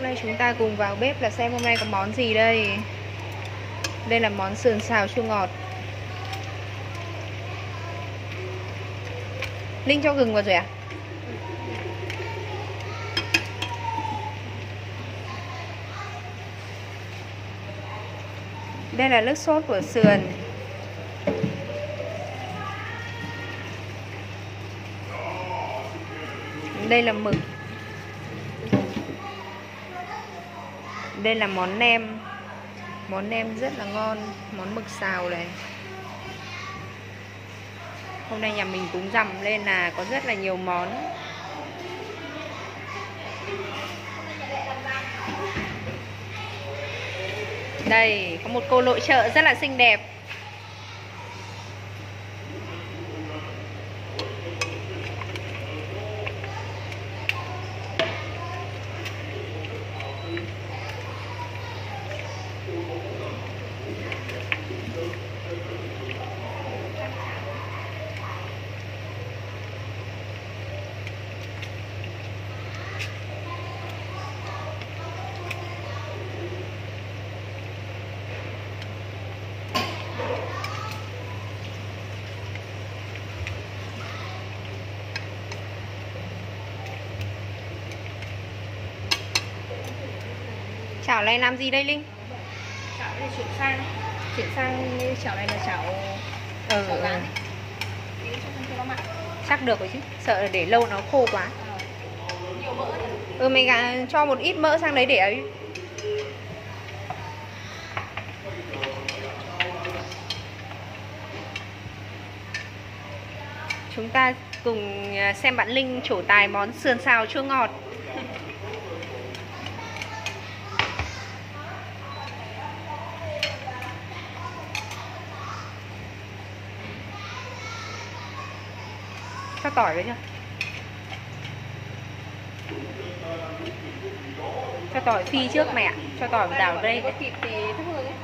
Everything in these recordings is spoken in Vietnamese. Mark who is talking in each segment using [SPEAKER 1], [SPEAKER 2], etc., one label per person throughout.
[SPEAKER 1] Hôm nay chúng ta cùng vào bếp là xem hôm nay có món gì đây. Đây là món sườn xào chua ngọt. Linh cho gừng vào rồi à? Đây là nước sốt của sườn. Đây là mực. Đây là món nem. Món nem rất là ngon. Món mực xào này. Hôm nay nhà mình cúng rằm nên là có rất là nhiều món. Đây, có một cô nội trợ rất là xinh đẹp. Chảo này làm gì đây Linh?
[SPEAKER 2] Chảo này chuyển sang chảo này là chảo rán ấy. Cho nó mặn.
[SPEAKER 1] Chắc được rồi chứ, sợ để lâu nó khô quá.
[SPEAKER 2] Nhiều mỡ đấy.
[SPEAKER 1] Mình cho một ít mỡ sang đấy để ấy. Chúng ta cùng xem bạn Linh trổ tài món sườn xào chua ngọt. Cho tỏi với chưa? Cho tỏi phi trước mẹ. Cho tỏi đảo vào đây.
[SPEAKER 2] Có thịt thì thắp hương ấy.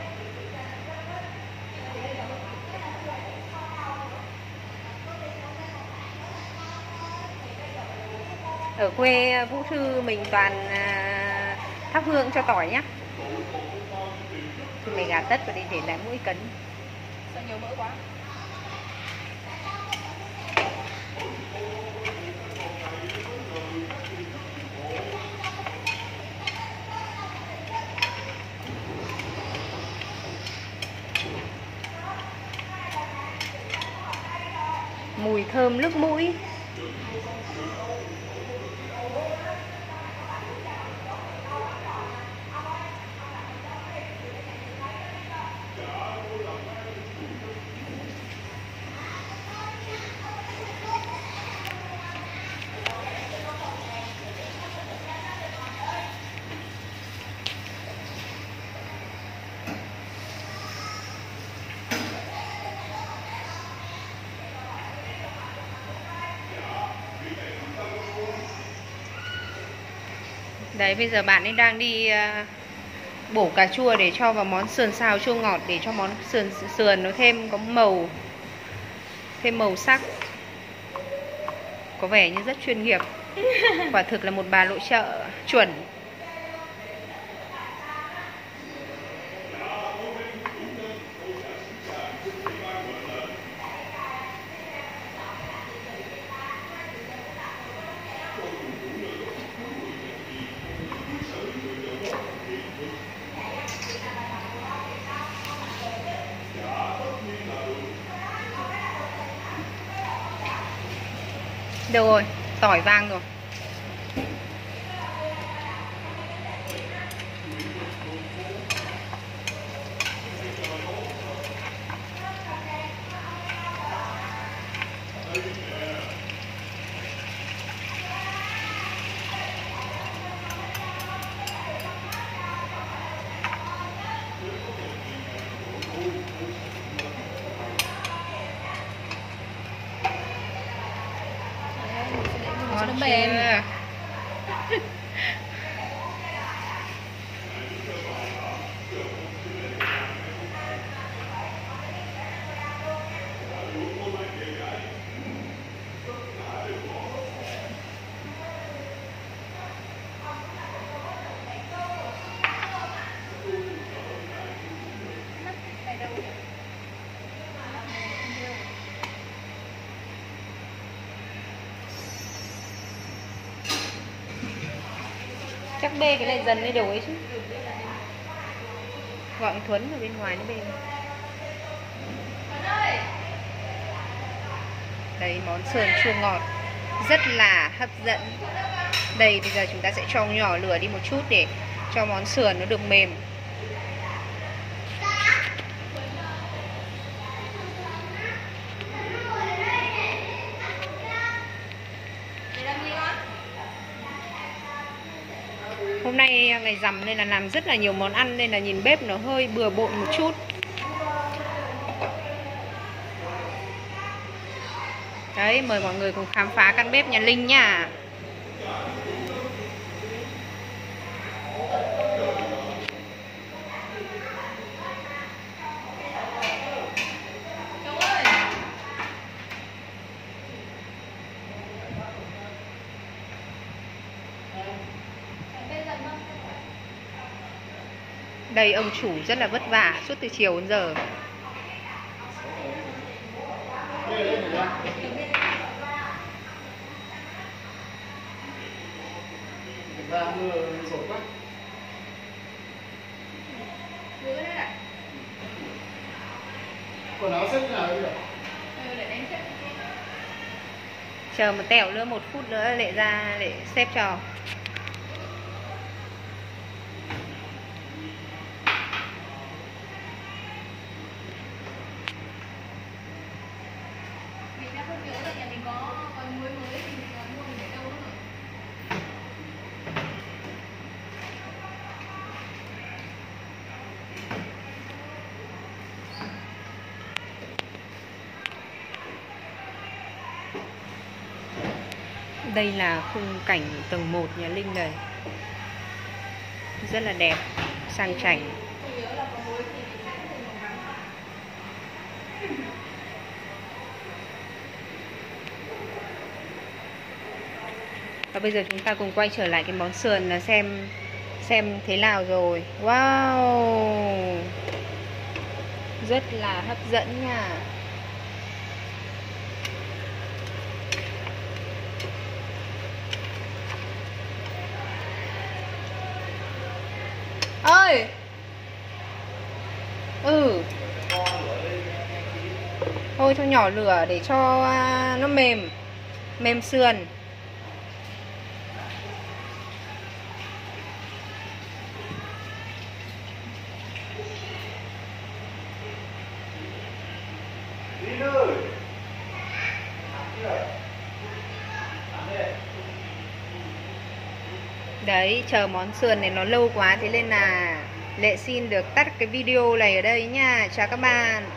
[SPEAKER 1] Ở quê Vũ Thư mình toàn thắp hương cho tỏi nhá. Thì mình gạt tất vào đây để lại mỗi cấn.
[SPEAKER 2] Sợ nhiều mỡ quá.
[SPEAKER 1] Mùi thơm nước mũi. Đấy, bây giờ bạn ấy đang đi bổ cà chua để cho vào món sườn xào chua ngọt, để cho món sườn nó thêm có màu, thêm màu sắc. Có vẻ như rất chuyên nghiệp. Quả thực là một bà nội trợ chuẩn. Đâu rồi, tỏi vàng rồi.
[SPEAKER 2] Nó mềm.
[SPEAKER 1] chắc bê cái này dần mới đổi chứ. Gọi anh Thuấn ở bên ngoài nó bê. Đấy, món sườn chua ngọt rất là hấp dẫn. Đây bây giờ chúng ta sẽ cho nhỏ lửa đi một chút để cho món sườn nó được mềm. Hôm nay ngày rằm nên là làm rất là nhiều món ăn, nên là nhìn bếp nó hơi bừa bộn một chút. Đấy, mời mọi người cùng khám phá căn bếp nhà Linh nha. Đây ông chủ rất là vất vả suốt từ chiều đến giờ.
[SPEAKER 3] Quần áo xếp nào đi được?
[SPEAKER 1] Chờ một tẹo nữa, 1 phút nữa Lệ ra để xếp cho. Đây là khung cảnh tầng 1 nhà Linh này. Rất là đẹp, sang chảnh. Và bây giờ chúng ta cùng quay trở lại cái món sườn là xem thế nào rồi. Wow, rất là hấp dẫn nha. Ơi. Thôi cho nhỏ lửa để cho nó mềm sườn. Đấy, chờ món sườn này nó lâu quá, thế nên là Lệ xin được tắt cái video này ở đây nha. Chào các bạn.